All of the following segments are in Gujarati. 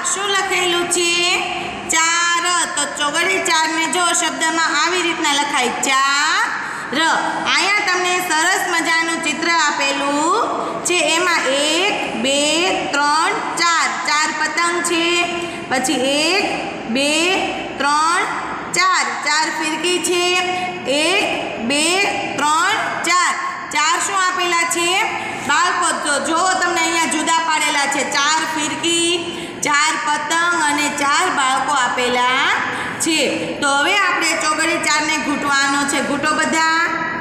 શું લખેલું છે? ચાર. તો ચોગડે 4 ને જો શબ્દમાં આવી રીતના લખાય ચાર. અહીંયા તમને સરસ મજાનું ચિત્ર આપેલું છે. એમાં 1 2 3 4 4 પતંગ છે. પછી 1 2 3 4 4 ફિરકી છે. 1 2 3 4 4 શું આપેલા છે? બાળકો જો તમને અહીંયા જુદા પાડેલા છે. 4 ફિરકી, 4 પતંગ અને 4 બાળકો આપેલા છે. તો હવે આપણે ચોગડે 4 ને ઘૂંટવાનો છે. ઘૂંટો બધા.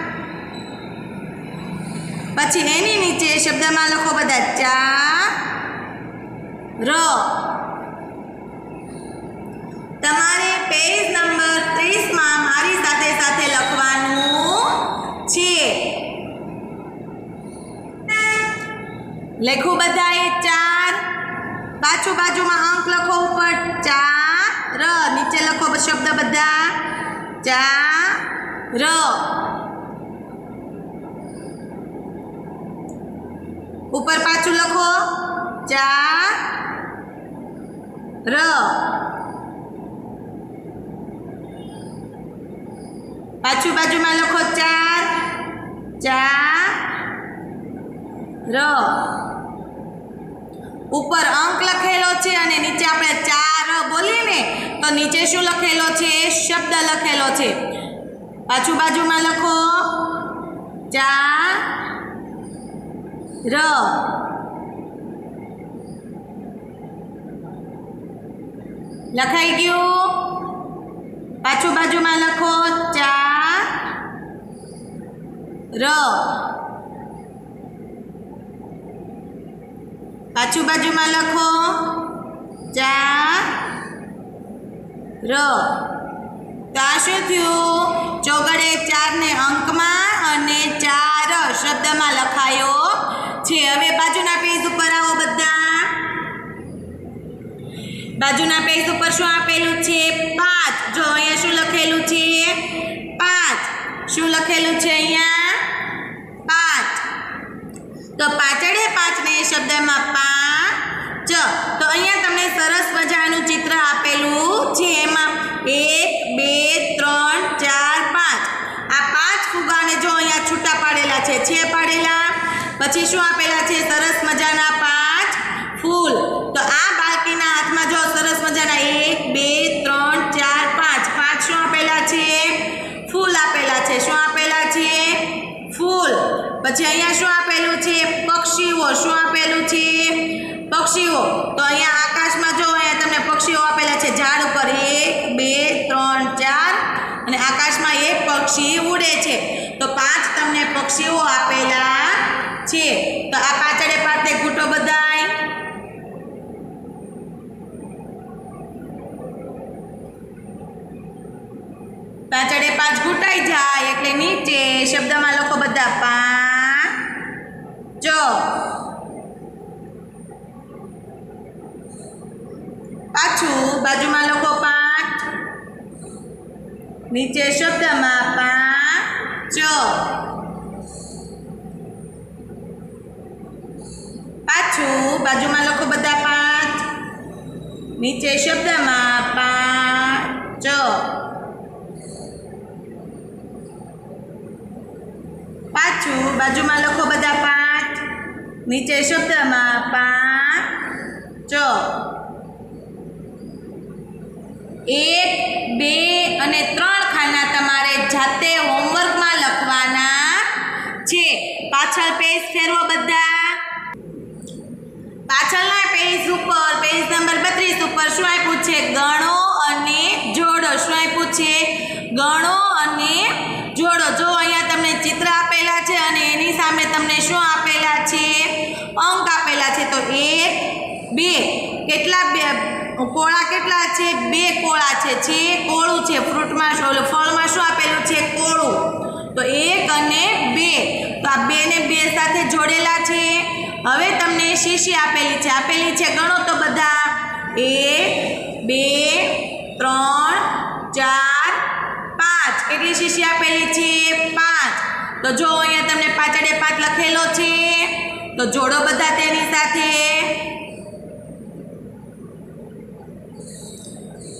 પછી એની નીચે શબ્દમાં લખો બધા ચાર. તમારે પેજ નંબર 30 માં મારી સાથે સાથે લખવાનું છે. લખો બધાએ 4. પાછું બાજુમાં અંક લખો. ઉપર 4. નીચે લખો શબ્દ બધા 4. ઉપર પાછું લખો 4. પાછું બાજુમાં લખો 4 4. ઉપર અંક લખેલો છે અને નીચે આપણે 4 બોલીએ ને તો નીચે શું લખેલો છે? શબ્દ લખેલો છે. પાછું બાજુમાં લખો 4. લખાઈ ગયું. પાછું બાજુમાં લખો 4. પાછું બાજુમાં લખો 4. તો આ શું થયું? ચોગડે 4 ને અંકમાં અને 4 શબ્દમાં લખાયો છે. હવે બાજુના પેજ ઉપર આવો બધા. બાજુના પેજ ઉપર શું આપેલું છે? 5. જો અહીંયા શું લખેલું છે? 5. શું લખેલું છે અહીંયા? 5. તો પાછળે 5 ને શબ્દમાં 5. તો અહીંયા તમને સરસ મજાનું ચિત્ર આપેલું છે. એમાં 1 2 3 4 5. આ 5 ફુગાને જો અહીંયા છૂટા પાડેલા છે. પાડેલા. પછી શું આપેલા છે? સરસ મજાના 5 ફૂલ. તો આ બાળકીના હાથમાં જો સરસ મજાના 1 2 3 4 5 5 શું આપેલા છે? ફૂલ આપેલા છે. શું આપેલા છે? ફૂલ. પછી અહીંયા શું આપેલું છે? પક્ષીઓ. શું આપેલું છે? પક્ષીઓ. તો અહીંયા આકાશમાં જો અહીંયા તમને પક્ષીઓ આપેલા છે. ઝાડ ઉપર 1 2 3 4 અને આકાશમાં એક પક્ષી ઉડે છે. તો 5 તમને પક્ષીઓ આપેલા છે. તો આ પાછળે પાછળ ઘૂંટો બધાય. પાછળે 5 ઘૂંટાઈ જાય એટલે નીચે શબ્દમાં લખો બધા 5. પાછું બાજુમાં લખો 5. નીચે શબ્દમાં 5. પાછું બાજુમાં લખો બધા 5. નીચે શબ્દમાં 5. પાછું બાજુમાં લખો બધા 5. નીચે શબ્દમાં 5. 1 2 અને 3 ખાના તમારે જાતે હોમવર્કમાં લખવાના છે. પાછળ પેજ ફેરવો બધા. પાછળના પેજ ઉપર પેજ નંબર 32 ઉપર શું આપ્યું છે? ગણો અને જોડો. શું આપ્યું છે? ગણો અને જોડો. જો અહીંયા તમને ચિત્ર આપેલા છે અને એની સામે તમને શું આપેલા છે? અંક આપેલા છે. તો 1 2 કેટલા કોળા કેટલા છે? 2 કોળા છે. કોળું છે. ફ્રૂટમાં ફળમાં શું આપેલું છે? કોળું. તો 1 અને 2. તો આ 2 ને 2 સાથે જોડેલા છે. હવે તમને શીશી આપેલી છે. ગણો તો બધા 1 2 3 4 5. કેટલી શીશી આપેલી છે? 5. તો જો અહીંયા તમને પાછળે 5 લખેલો છે. તો જોડો બધા તેની સાથે.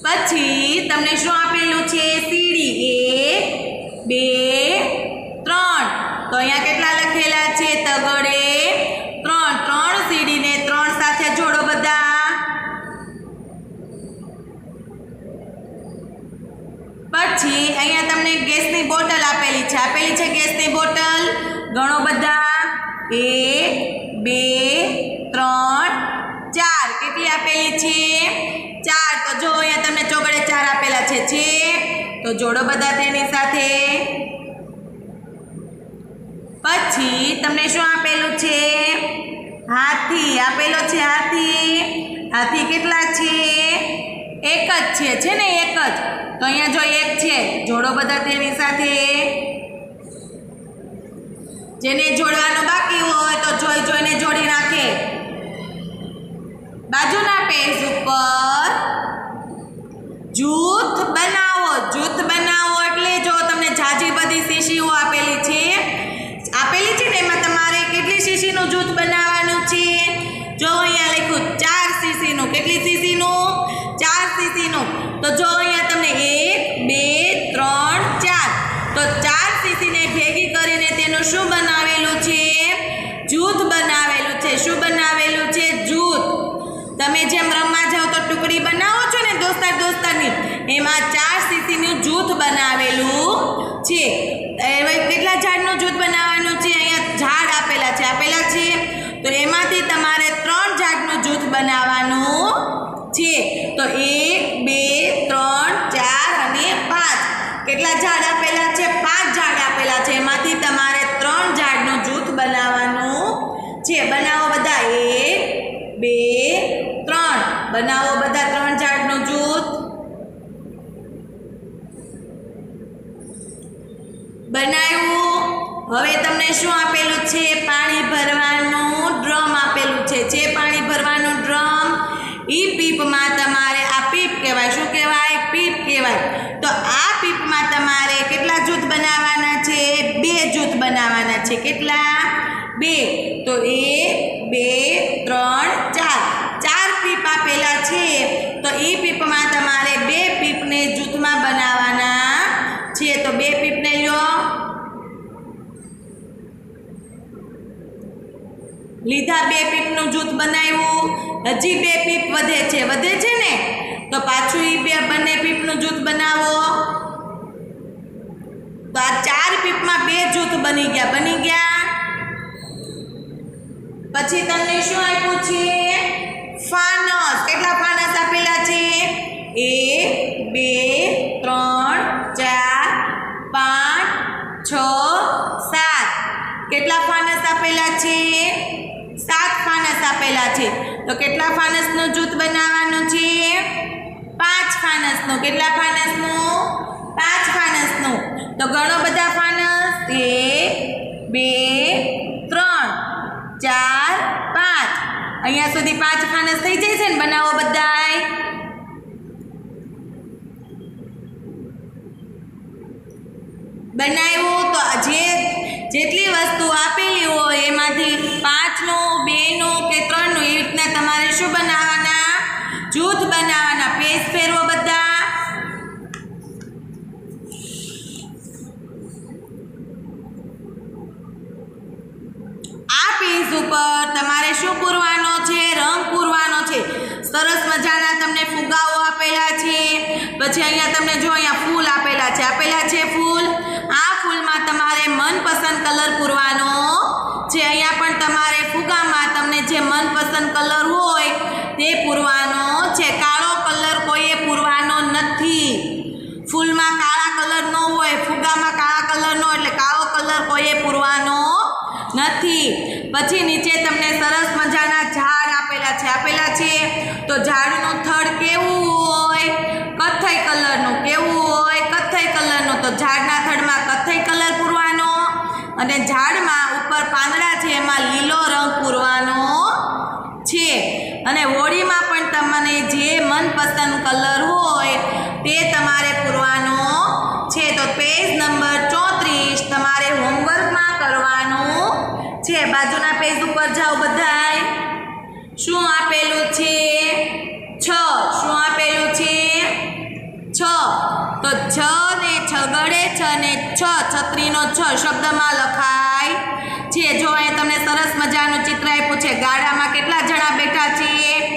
પછી તમને શું આપેલું છે? સીડી 1 2 3 તો અહીંયા કેટલા લખેલા છે? તગડે 3 સીડીને 3 સાથે જોડો બધા. પછી અહીંયા તમને ગેસની બોટલ આપેલી છે ગેસની બોટલ ગણો બધા. 1 2 3 4 કેટલી આપેલી છે? 4 તો જો અહીંયા તમને ચોગડે 4 આપેલા છે તો જોડો બધા તેની સાથે. પછી તમને શું આપેલું છે? હાથી આપેલો છે. હાથી કેટલા છે? એક જ છે ને? એક જ તો અહીંયા જો એક છે જોડો બધા તેની સાથે. જેને જોડવાનું બાકી હોય તો જોઈને જોડી નાખે. બાજુના પેજ ઉપર જૂથ બનાવો એટલે જો તમને જાજી બધી શીશીઓ આપેલી છે ને એમાં તમારે કેટલી શીશીનું જૂથ બનાવવાનું છે? જો અહીંયા લખ્યું 4 શીશીનું. કેટલી શીશીનું? 4 શીશીનું. તો જો અહીંયા તમને 1 2 3 4 તો 4 શીશીને ભેગી કરીને તેનું શું બનાવેલું છે? જૂથ બનાવેલું છે. શું બનાવેલું છે? જૂથ. તમે જેમ રમવા જાઓ તો ટુકડી બનાવો છો ને દોસ્તારની, એમાં 4 શીશીનું જૂથ બનાવેલું છે. હવે કેટલા ઝાડનું જૂથ બનાવવાનું છે? અહીંયા ઝાડ આપેલા છે તો એમાંથી તમારે 3 ઝાડનું જૂથ બનાવવાનું છે. તો 1 2 3 4 અને 5 કેટલા ઝાડ આપેલા છે? 5 ઝાડ આપેલા છે. એમાંથી તમારે 3 ઝાડનું જૂથ બનાવવાનું છે. બનાવો બધા. 1 2 3 બનાવો બધા 3 ઝાડનું જૂથ. બનાવ્યું. હવે તમને શું આપેલું છે? પાણી ભરવાનું ડ્રમ આપેલું છે. પાણી ભરવાનું ડ્રમ. ઈ પીપમાં તમારે આ પીપ કહેવાય. શું કહેવાય? પીપ કહેવાય. તો આ પીપમાં તમારે કેટલા જૂથ બનાવવાના છે? 2 જૂથ બનાવવાના છે. કેટલા? 2. તો 1 2 3 4 પીપ આપેલા છે. તો ઈ પીપમાં તમારે 2 પીપને જૂથમાં બનાવવાના છે. તો 2 પીપને લો. લીધા. 2 પીપનું જૂથ બનાવ્યું. હજી 2 પીપ વધે છે ને? તો પાછું ઈ બંને પીપનું જૂથ બનાવો. તો આ 4 પીપમાં 2 જૂથ બની ગયા. પછી તમને શું આપ્યું છે? ફાનસ. કેટલા ફાનસ આપેલા છે? 1 2 3 4 5 6 7 કેટલા ફાનસ આપેલા છે? 7 ફાનસ આપેલા છે. તો કેટલા ફાનસનું જૂથ બનાવવાનું છે? 5 ફાનસનું. કેટલા ફાનસનું? 5 ફાનસનું. તો ગણો બધા ફાનસ. 1 2 3 4 5 અહીંયા સુધી 5 ફાનસ થઈ જાય છે ને? બનાવો બધાય. બનાવ્યું. તો જેટલી વસ્તુ આપેલી હોય એમાંથી 5નું 2નું કે 3નું એવી રીતના તમારે શું બનાવવાના? જૂથ બનાવવાના. પેજ ફેરવો બધા. આ પેજ ઉપર તમારે શું પૂરવાનો છે? રંગ પૂરવાનો છે. સરસ મજાના તમને ફુગાઓ આપેલા છે. પછી અહીંયા તમને જો અહીંયા ફૂલ આપેલા છે ફૂલ. આ ફૂલમાં તમારે મનપસંદ કલર પૂરવાનો છે. અહીંયા પણ તમારે ફુગામાં તમને જે મનપસંદ કલર હોય તે પૂરવાનો છે. કાળો કલર કોઈએ પૂરવાનો નથી. ફૂલમાં કાળા કલર ન હોય, ફુગામાં કાળા કલર નો, એટલે કાળો કલર કોઈએ પૂરવાનો નથી. પછી નીચે તમને સરસ મજાના ઝાડ આપેલા છે. તો ઝાડનું થડ કેવું હોય? કથ્થઈ કલરનું. કેવું હોય? કથ્થઈ કલરનું. તો ઝાડના થડમાં કથ્થઈ કલર પૂરવાનો અને ઝાડમાં ઉપર પાંદડા છે એમાં લીલો રંગ પૂરવાનો છે. અને હોળીમાં પણ તમને જે મનપસંદ કલર હોય તે તમારે પૂરવાનો છે. તો પેજ નંબર 34 તમારે હોમવર્કમાં કરવાનું છે. બાજુના પેજ ઉપર જાઓ બધાય. શું આપેલું છે? 6. શું આપેલું છે? શબ્દમાં લખાય છે। જો અહીંયા તમને સરસ મજાનું ચિત્ર આપ્યું છે। ગાડામાં કેટલા જણા બેઠા છે?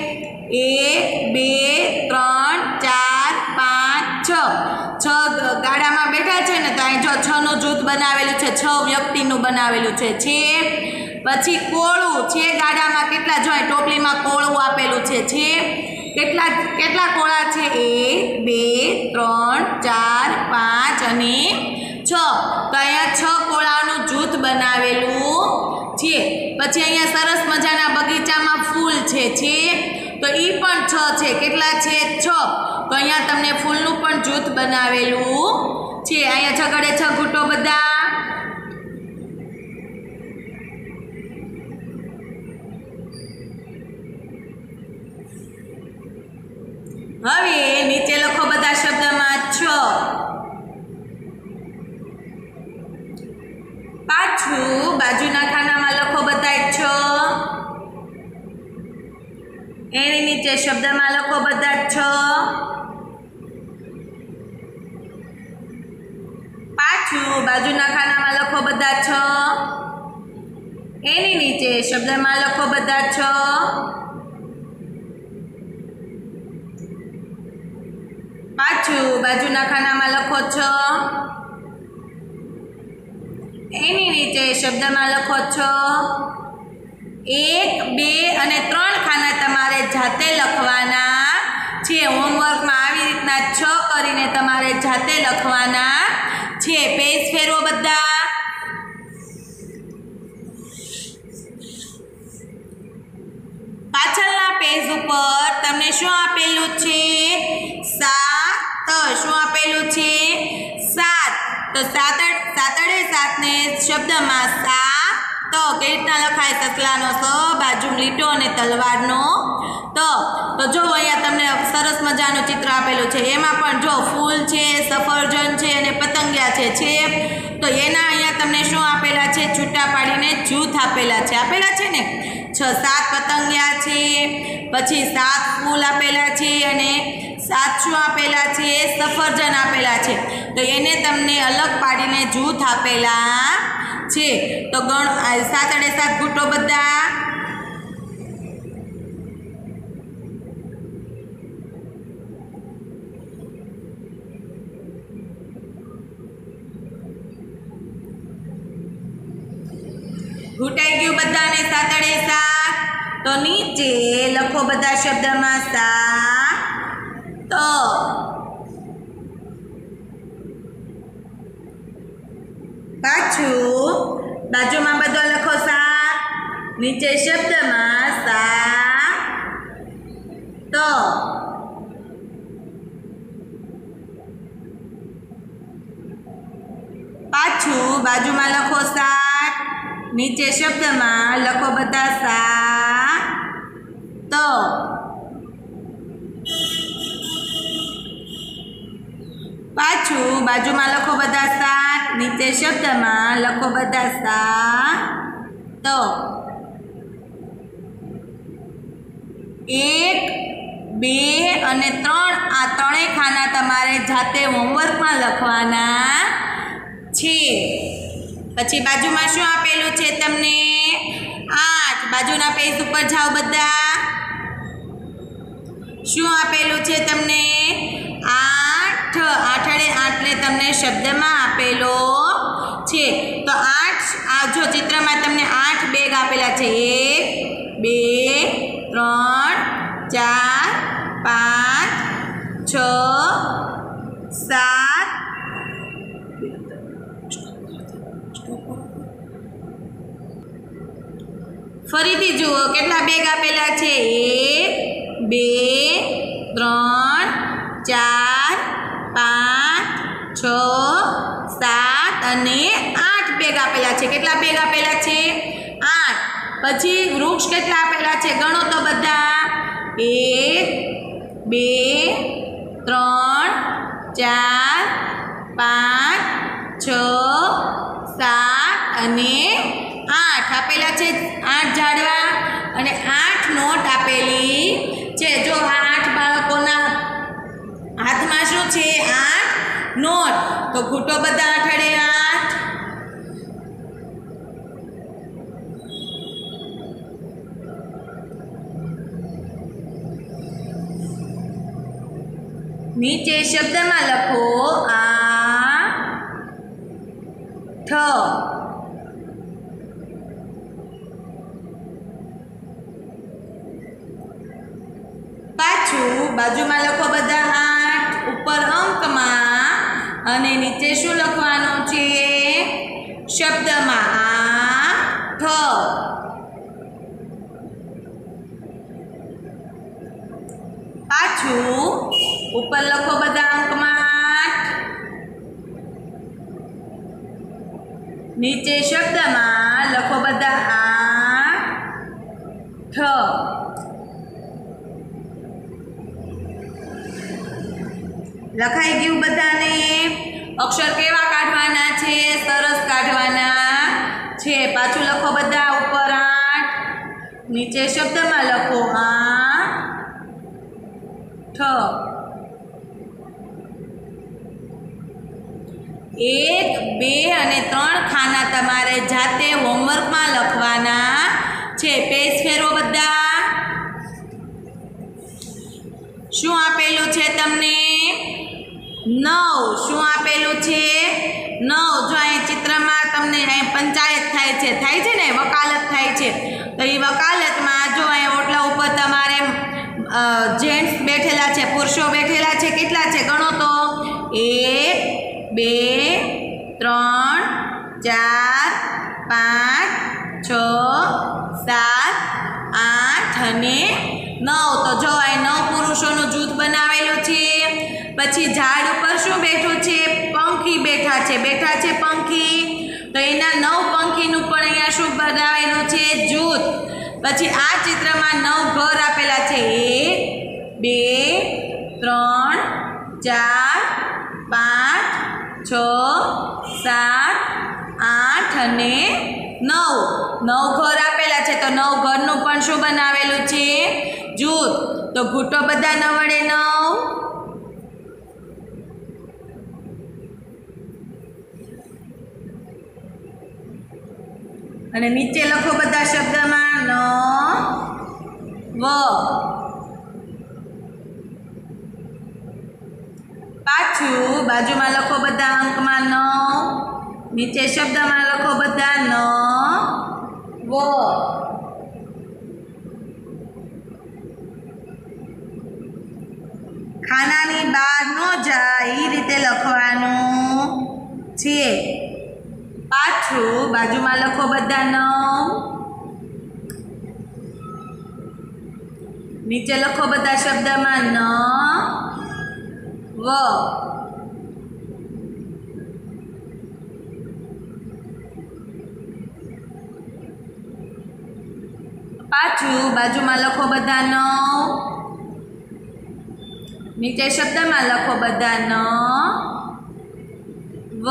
1 2 3 4 5 6 ગાડામાં બેઠા છે ને, તો અહીં જો 6 નું જૂથ બનાવેલું છે, 6 વ્યક્તિનું બનાવેલું છે। પછી કોળું છે ગાડામાં કેટલા? જો અહીં ટોપલીમાં કોળું આપેલું છે। કેટલા કોળા છે? 1 2 3 4 5 અને 6। તો અહીંયા 6 કોળાનું જૂથ બનાવેલું છે। પછી અહીંયા સરસ મજાના બગીચામાં ફૂલ છે, તો ઈ પણ 6 છે। કેટલા છે? 6। તો અહીંયા તમને ફૂલનું પણ જૂથ બનાવેલું છે। અહીંયા છગડે 6 ઘૂંટો બધા। હવે નીચે લખો બધા શબ્દમાં 6। પાછું બાજુના ખાનામાં લખો બધા 6। એની નીચે શબ્દમાં લખો બધા 6। પાછું બાજુના ખાનામાં લખો બધા 6। એની નીચે શબ્દમાં લખો બધા 6। પાછું બાજુના ખાનામાં લખો 6। એની નીચે શબ્દમાં લખો 6। 1 2 અને 3 ખાના તમારે જાતે લખવાના છે। હોમવર્કમાં આવી રીતના 6 કરીને તમારે જાતે લખવાના છે। પેજ ફેરવો બધા। પાછળના પેજ ઉપર તમને શું આપેલું છે? 7। શું આપેલું છે? 7। તો 7 ને શબ્દમાં 7 કેવી રીતના લખાય? સસલાનો સ, બાજુમાં લીટો અને તલવારનો તો જો અહીંયા તમને સરસ મજાનું ચિત્ર આપેલું છે। એમાં પણ જો ફૂલ છે, સફરજન છે અને પતંગિયા છે। તો એના અહીંયા તમને શું આપેલા છે? છૂટા પાડીને જૂથ આપેલા છે ને। 6-7 પતંગિયા છે, પછી 7 ફૂલ આપેલા છે અને 7 શું આપેલા છે? સફરજન આપેલા છે। તો એને તમને અલગ પાડીને જૂથ આપેલા છે। તો 7 ઘૂંટો બધા। ઘૂંટાઈ ગયું બધાને 7 તો નીચે લખો બધા શબ્દમાં 7। તો પાછું બાજુમાં બધા લખો 7, નીચે શબ્દમાં 7। તો પાછું બાજુમાં લખો 7, નીચે શબ્દમાં લખો બધા 7। તો પાછું બાજુમાં લખો બધા 7, નીચે શબ્દમાં લખો બધા 7। તો 1 2 અને 3 આ ત્રણેય ખાના તમારે જાતે હોમવર્કમાં લખવાના છે। પછી બાજુમાં શું આપેલું છે તમને? 8। બાજુના પેજ ઉપર જાઓ બધા। શું આપેલું છે તમને? 8 8 ને તમને શબ્દમાં આપેલો છે। તો 8 આ જો ચિત્રમાં તમને 8 બેગ આપેલા છે। 1 2 3 4 5 6 7 ફરીથી જુઓ કેટલા બેગ આપેલા છે? 1 2 3 4 5 6 7 અને 8 બેગ આપેલા છે। કેટલા બેગ આપેલા છે? 8। પછી વૃક્ષ કેટલા આપેલા છે? ગણો તો બધા। 1 2 3 4 5 6 7 અને 8 આપેલા છે। 8 ઝાડવા અને 8 નોટ આપેલી છે। જો આ 8 બાળકોના હાથમાં શું છે? 8 નોટ। તો ઘૂંટો બધા 8 8 નીચે શબ્દમાં લખો આઠ. પાછું બાજુમાં લખો બધા 8 ઉપર અંકમાં અને નીચે શું લખવાનું છે શબ્દમાં 8. પાછું ઉપર લખો બધા અંકમાં 8 નીચે શબ્દમાં લખો બધા 8. લખાઈ ગયું બધાને? અક્ષર કેવા કાઢવાના છે? સરસ કાઢવાના છે. પાછું લખો બધા ઉપર 8 નીચે શબ્દમાં લખો 8. 1, 2 અને 3 ખાના તમારે જાતે હોમવર્કમાં લખવાના છે. પેજ ફેરવો બધા. શું આપેલું છે તમને? 9. શું આપેલું છે? 9. જો અહીં ચિત્રમાં તમને અહીં પંચાયત થાય છે ને, વકાલત થાય છે. તો એ વકાલતમાં જો અહીં ઓટલા ઉપર તમારે જેન્ટ્સ બેઠેલા છે, પુરુષો બેઠેલા છે. કેટલા છે ગણો તો? 1, 2, 3, 4, 5, 6, 7, 8 અને 9. તો જો અહીં 9 પુરુષોનું જૂથ બનાવેલું છે. પછી ઝાડ ઉપર શું બેઠું છે? પંખી બેઠા છે પંખી. તો એના 9 પંખીનું પણ અહીંયા શું બનાવેલું છે? જૂથ. પછી આ ચિત્રમાં 9 ઘર આપેલા છે. 1, 2, 3, 4, 5, 6, 7, 8 અને 9. 9 ઘર આપેલા છે. તો 9 ઘરનું પણ શું બનાવેલું છે? જૂથ. તો ઘૂંટો બધા 9 વડે 9. અને નીચે લખો બધા શબ્દમાં 9. પાછું બાજુમાં લખો બધા અંકમાં 9 નીચે શબ્દમાં લખો બધા 9. ખાનાની બહાર ન જાય એ રીતે લખવાનું છે. પાછું બાજુમાં લખો બધા 9 નીચે લખો બધા શબ્દમાં 9. પાછું બાજુમાં લખો બધા 9 નીચે શબ્દમાં લખો બધા 9.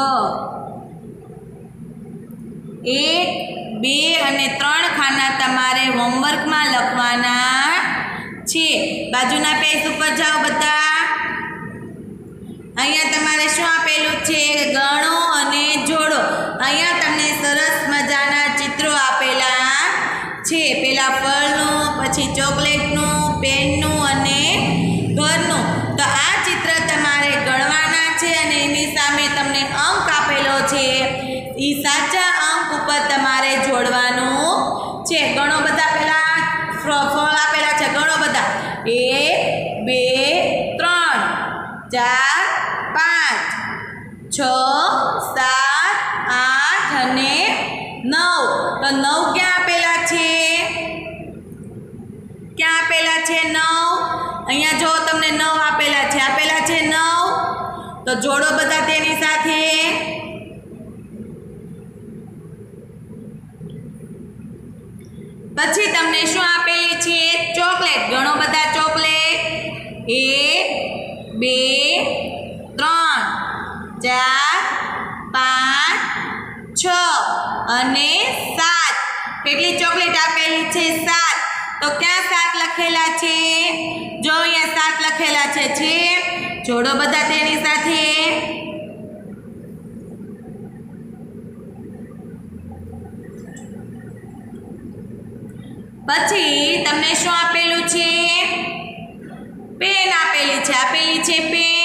1, 2 અને 3 ખાના તમારે હોમવર્કમાં લખવાના છે. બાજુના પેજ ઉપર જાઓ બધા. અહીંયા તમારે શું આપેલું છે? ગણો અને જોડો. અહીંયા તમને સરસ મજાના ચિત્રો આપેલા છે. પેલા ફળનું, પછી ચોકલેટનું, પેનનું અને ઘરનું. તો આ ચિત્ર તમારે ગણવાના છે અને એની સામે તમને અંક આપેલો છે. એ સાચા અંક ઉપર તમારે જોડવાનું છે. ગણો બધા. પેલા ફળ આપેલા છે, ગણો બધા. 1, 2, 3, 4, 5, 6, 7, 8 અને 9. તો 9 ક્યાં આપેલા છે? ક્યાં આપેલા છે 9? અહીંયા જો તમને 9 આપેલા છે. 9. તો જોડો બધા તેની સાથે. પછી તમને શું આપેલી છે? ચોકલેટ. ગણો બધા ચોકલેટ. 1, 2, 3, 4, 5, 6 અને 7. કેટલી ચોકલેટ આપેલી છે? 7. તો ક્યાં 7 લખેલા છે? જો અહીંયા 7 લખેલા છે. જોડો બધા તેની સાથે. પછી તમને શું આપેલું છે? પેન આપેલી છે. પેન.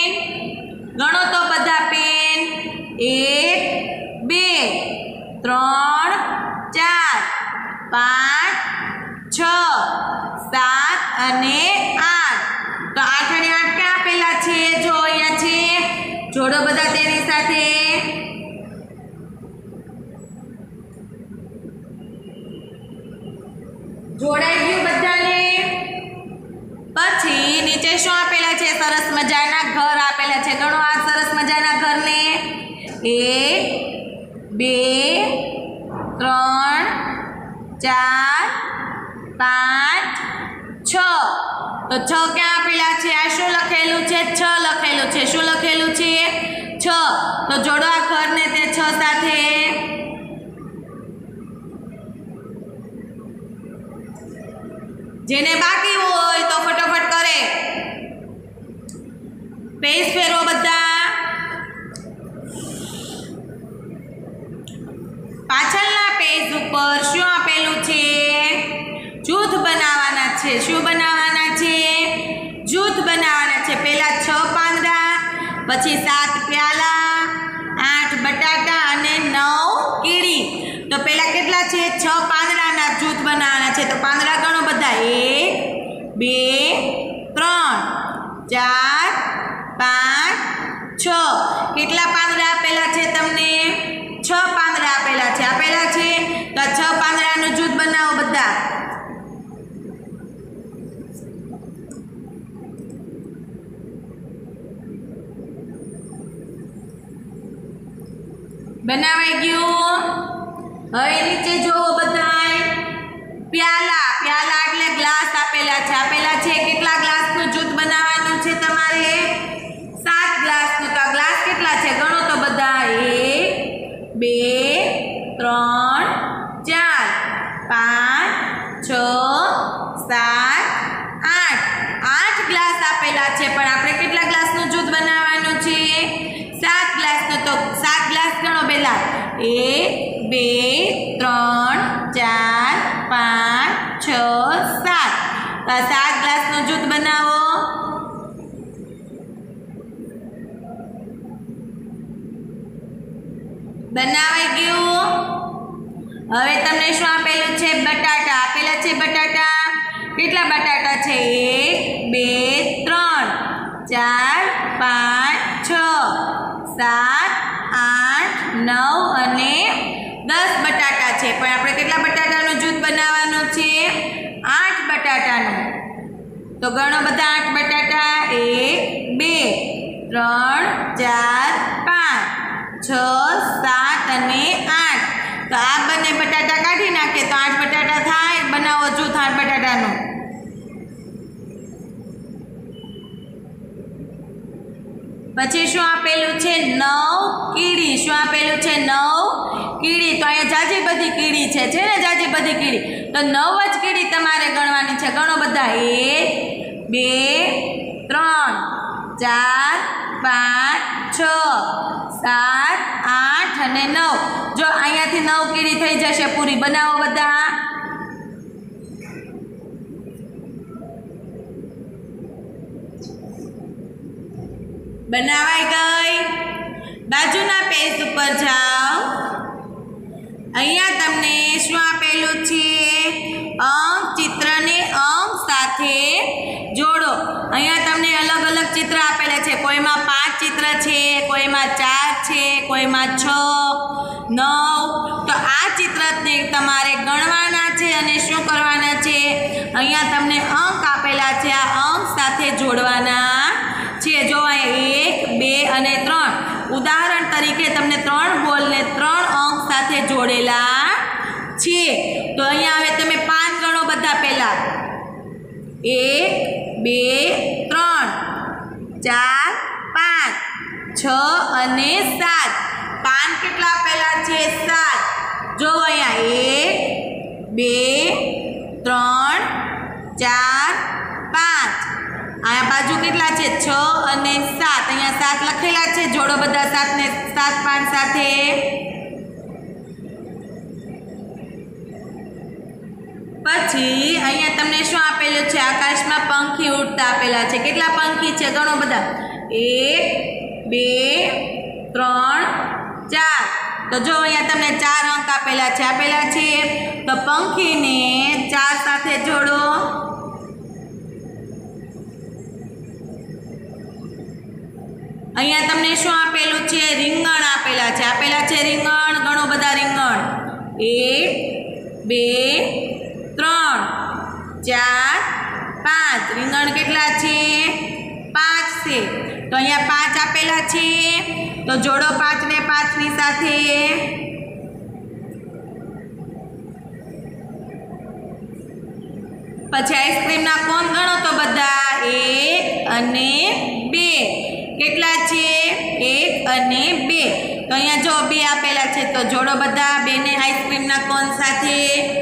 5 6 7 અને 8 તો 8 અને 8 ક્યાં આપેલા છે જો અહીંયા છે જોડો બધા તેની સાથે જોડાઈ ગયું બધાને પછી નીચે શું આપેલા છે સરસ મજાના ઘર આપેલા છે ગણો આ સરસ મજાના ઘરને 1 2 3 4 5 6 તો 6 ક્યાં આપેલા છે આ શું લખેલું છે 6 લખેલું છે શું લખેલું છે 6 તો જોડો આ ઘરને તે 6 સાથે જેને બાકી હોય તો ફટાફટ કરે પેજ ફેરવો બધા પાછળના પેજ ઉપર શું આપેલું છે જૂથ બનાવવાના છે શું બનાવવાના છે જૂથ બનાવવાના છે પહેલા 6 પાંદડા પછી 7 પ્યાલા 8 બટાટા અને 9 કીડી તો પહેલા કેટલા છે 6 પાંદડાના જૂથ બનાવવાના છે તો પાંદડા ગણો બધા 1 2 3 4 5 6 કેટલા પાંદડા આપેલા છે તમને 6 પાંદડા આપેલા છે તો 6 પાંદડાનું જૂથ બનાવો બધા બનાવાઈ ગયું હવે નીચે જોવો બધાય પ્યાલા પ્યાલા એટલે ગ્લાસ આપેલા છે કેટલા ગ્લાસનું જૂથ બનાવવાનું છે તમારે 7 ગ્લાસનું તો ગ્લાસ કેટલા છે ગણો તો બધા 1 2 3 4 5 6 7 8 ગ્લાસ આપેલા છે પણ આપણે કેટલા ગ્લાસનું જૂથ બનાવવાનું છે 7 ગ્લાસનું તો 7 ગ્લાસ ગણો પહેલા 1 2 3 4 5 6 7 તો 7 ગ્લાસનું જૂથ બનાવો બનાવાઈ ગયું હવે તમને શું આપેલું છે બટાટા આપેલા છે બટાટા કેટલા બટાટા છે 1 2 3 4 5 6 7 8 9 અને 10 બટાટા છે પણ આપણે કેટલા બટાટાનું જૂથ બનાવવાનું છે 8 બટાટાનું તો ગણો બધા 8 બટાટા 1 2 3 4 5 6 7 અને 8 તો આ બંને બટાટા કાઢી નાખે તો 8 બટાટા થાય બનાવો જૂથ 8 બટાટાનું પછી શું આપેલું છે 9 કીડી શું આપેલું છે 9 કીડી તો અહીંયા જાજી બધી કીડી છે ને જાજી બધી કીડી તો 9 જ કીડી તમારે ગણવાની છે ગણો બધા 1 2 3 4 5 6 7 8 અને 9 જો અહીંયાથી 9 કીડી થઈ જશે પૂરી બનાવો બધા બનાવાઈ ગઈ બાજુના પેજ ઉપર જાઓ અહીંયા તમને શું આપેલું છે અંક ચિત્રને અંક સાથે જોડો અહીંયા તમને અલગ અલગ ચિત્ર આપેલા છે કોઈમાં 5 ચિત્ર છે કોઈમાં 4 છે કોઈમાં 6 9 તો આ ચિત્રને તમારે ગણવાના છે અને શું કરવાના છે અહીંયા તમને અંક આપેલા છે આ અંક સાથે જોડવાના છે જો અહીંયા 1 2 અને 3 ઉદાહરણ તરીકે તમને 3 બોલને 3 અંક સાથે જોડેલા છે તો અહીંયા હવે તમે 5 ગણો બધા પહેલા 1 2 3 4 5 6 અને 7 પાન કેટલા આપેલા છે 7 જો અહીંયા 1 2 3 4 5 આ બાજુ કેટલા છે 6 અને 7 અહીંયા 7 લખેલા છે જોડો બધા 7 ને 7 પાન સાથે પછી અહીંયા તમને શું આપેલું છે આકાશમાં પંખી ઉડતા આપેલા છે કેટલા પંખી છે ગણો બધા 1 2 3 4 તો જો અહીંયા તમને 4 અંક આપેલા છે તો પંખીને 4 સાથે જોડો. અહીંયા તમને શું આપેલું છે? રીંગણ આપેલા છે રીંગણ. ઘણો બધા રીંગણ. 1 2 3 4 5 રીંગણ કેટલા છે? 5 છે. તો અહીંયા 5 આપેલા છે તો જોડો 5 ને 5 ની સાથે. પછી આઈસ્ક્રીમના કોન ગણો તો બધા 1 અને 2 કેટલા છે? 1 અને 2. તો અહીંયા જો 2 આપેલા છે તો જોડો બધા 2 ને આઈસ્ક્રીમના કોન સાથે.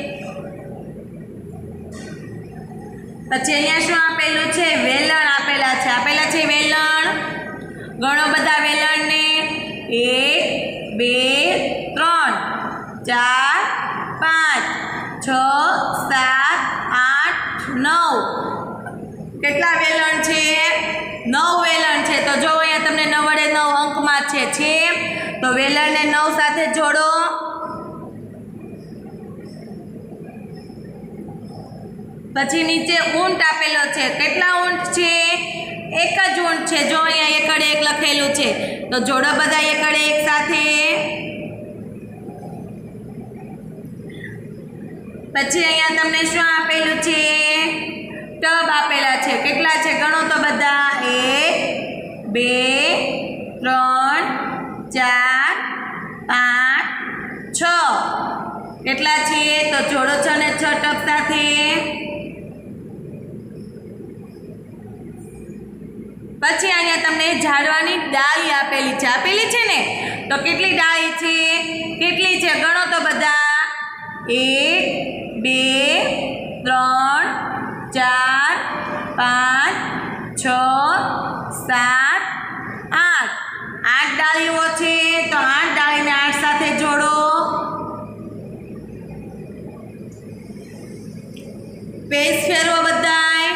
પછી અહીંયા શું આપેલું છે? વેલણ આપેલા છે વેલણ. ગણો બધા વેલણને. 1 2 3 4 5 6 7 8 9 કેટલા વેલણ છે? 9 વેલણ છે. તો જો અહીંયા તમને 9 વડે 9 અંકમાં છે તો વેલણને 9 સાથે જોડો. પછી નીચે ઊંટ આપેલો છે. કેટલા ઊંટ છે? એક જ ઊંટ છે. જો અહીંયા એકડે એક લખેલું છે તો જોડો બધા એકડે એક સાથે. પછી અહીંયા તમને શું આપેલું છે? ટબ આપેલા છે. કેટલા છે? ગણો તો બધા. 1 2 3 4 5 6 કેટલા છે? તો જોડો 6 ને 6 ટબ સાથે. પછી અહીંયા તમને ઝાડવાની ડાળી આપેલી છે ને. તો કેટલી ડાળી છે? કેટલી છે? ગણો તો બધા. 1 2 3 4 5 6 7 8 8 ડાળીઓ છે. તો 8 ડાળીને 8 સાથે જોડો. પેજ ફેરવો બધાય.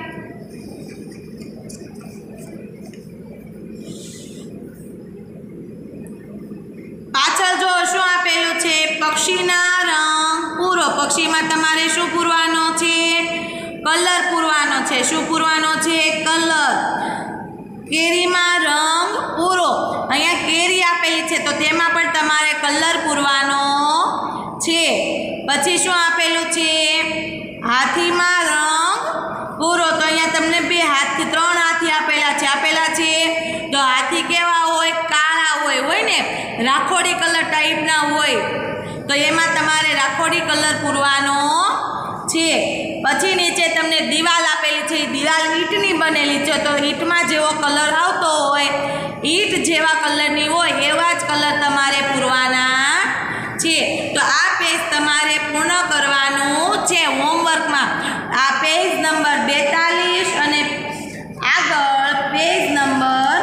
પાછળ જો શું આપેલું છે? પક્ષીના રંગ પૂરો. પક્ષીમાં તમારે શું પૂરવાનો છે? કલર પૂરવાનો છે. શું પૂરવાનો છે? કલર. કેરીમાં રંગ પૂરો. અહીંયા કેરી આપેલી છે તો તેમાં પણ તમારે કલર પૂરવાનો છે. પછી શું આપેલું છે? હાથીમાં રંગ પૂરો. તો અહીંયા તમને 2 હાથી 3 હાથી આપેલા છે. તો હાથી કેવા હોય? કાળા હોય ને, રાખોડી કલર ટાઈપના હોય. તો એમાં તમારે રાખોડી કલર પૂરવાનો છે. પછી નીચે તમને દિવાલ આપેલી છે. દિવાલ ઈંટની બનેલી છે તો ઈંટમાં જેવો કલર આવતો હોય, ઈંટ જેવા કલરની હોય એવા જ કલર તમારે પૂરવાના છે. તો આ પેજ તમારે પૂર્ણ કરવાનું છે હોમવર્કમાં. આ પેજ નંબર 42 અને આગળ પેજ નંબર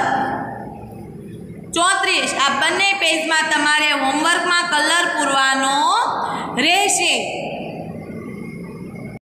34 આ બંને પેજમાં તમારે હોમવર્કમાં કલર પૂરવાનો રહેશે.